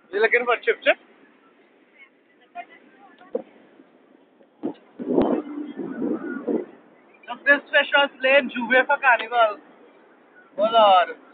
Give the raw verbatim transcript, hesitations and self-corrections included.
You looking for chip chip? Look, this fish was slain juve for carnival. Oh lord.